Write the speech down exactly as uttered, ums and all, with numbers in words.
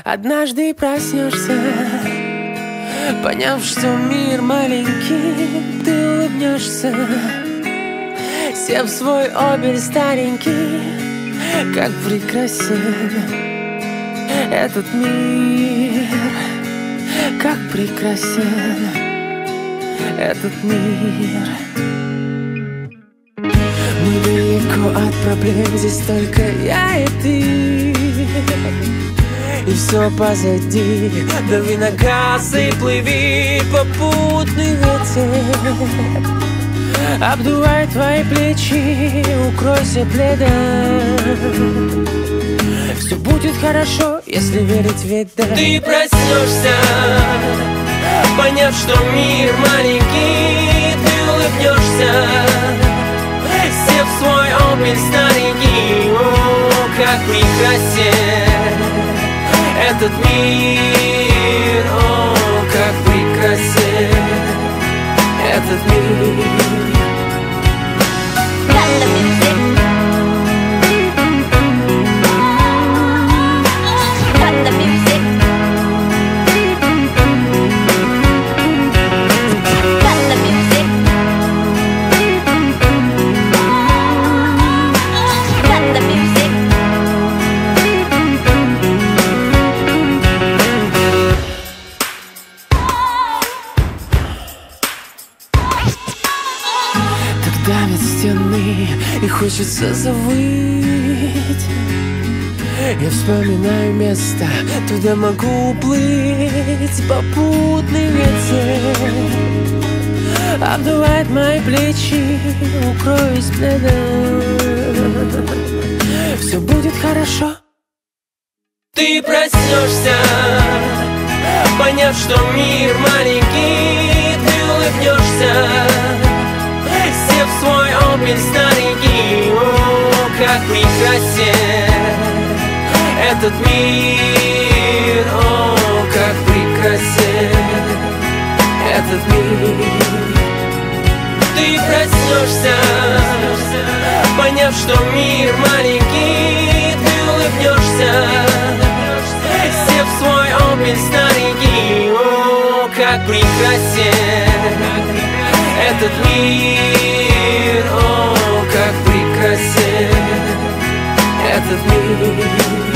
Однажды проснешься, поняв, что мир маленький, ты улыбнешься, сев в свой обель старенький. Как прекрасен этот мир, как прекрасен этот мир. Мы далеко от проблем, здесь только я и ты, и все позади. Дави на газ и плыви, попутный ветер обдувай твои плечи, укройся пледом. Все будет хорошо, если верить в вида. Ты проснешься, поняв, что мир маленький, ты улыбнешься, сев в свой обель старенький. О, как прекрасен этот мир, о, как прекрасен этот мир. Давят стены и хочется завыть. Я вспоминаю место, туда могу уплыть. Попутный ветер обдувает мои плечи, укроюсь пледом. Все будет хорошо. Ты проснешься, поняв, что мир маленький, ты улыбнешься, сев в свой обель старенький. О, как прекрасен этот мир, о, как прекрасен этот мир. Ты проснешься, поняв, что мир маленький, ты улыбнешься, сев в свой обель старенький. О, как прекрасен этот мир, о, как прекрасен этот мир.